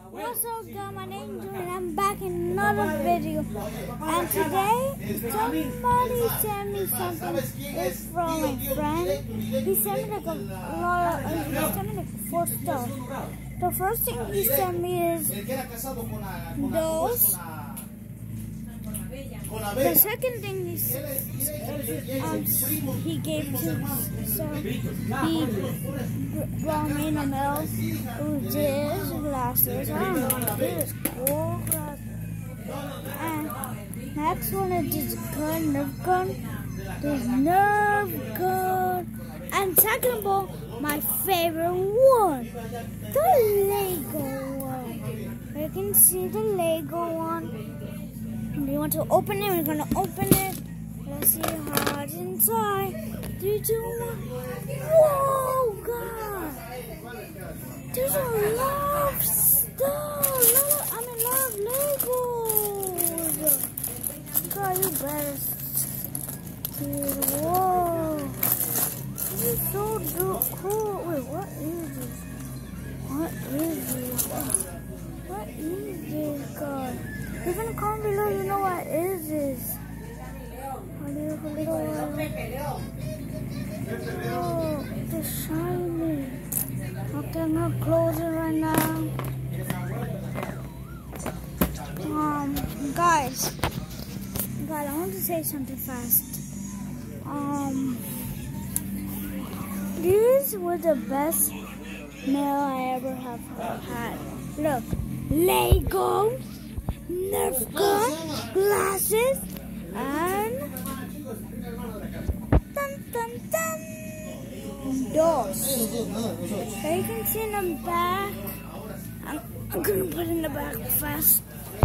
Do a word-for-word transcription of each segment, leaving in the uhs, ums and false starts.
What's up guys, my name is Drew and I'm back in another video. And today, somebody sent me something. It's from my friend. He sent me like a lot of, he sent me like four stuff. The first thing he sent me is those. The second thing is, um, he gave to me, so he brought me in the mail. Ooh, this glasses. I don't know, this is cool glasses. And next one is this gun, Nerf gun. This Nerf gun. And second of all, my favorite one, the Lego one. You can see the Lego one. We want to open it. We're gonna open it. Let's see how it's inside. Three, two, one. Whoa, God! There's a lot of stuff. I mean, a lot of Legos. God, you better. Dude, whoa! This is so cool. Wait, what is this? What is this? What is this, God? Leave in the comment below, you know what is this? Oh, it's shiny. Okay, I'm gonna close it right now. Um, guys, guys, I want to say something fast. Um, these were the best mail I ever have had. Look, Lego, Nerf gun, glasses, and dun dun dun, doors. So you can see in the back. I'm, I'm gonna put in the back fast.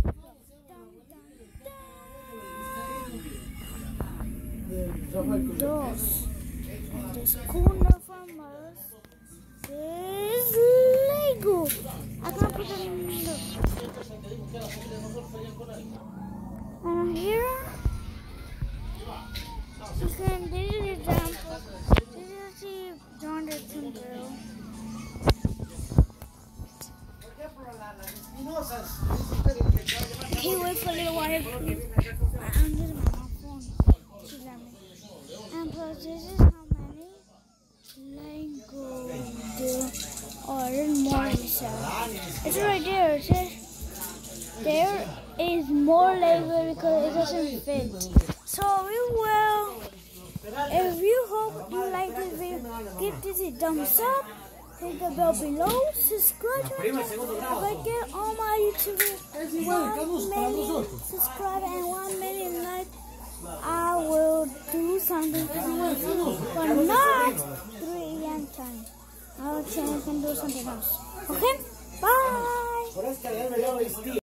Dun, dun, dun. Doors. This corner from us is Lego. I can't put it in the. And here, you can, this is an example. This is the John Dixon drill. He wait for a little while. And this is my phone. She let me. And plus, this is how many Lego do. Oh, there's more inside. It's right there. It says. There is more Lego because it doesn't fit. So we will, if you hope you like this video, give this a thumbs up, hit the bell below, subscribe to my channel. If I get all my YouTube videos, one million subscribers and one million likes, I will do something for you, but not three A M time. Our channel can do something else. Okay? Bye!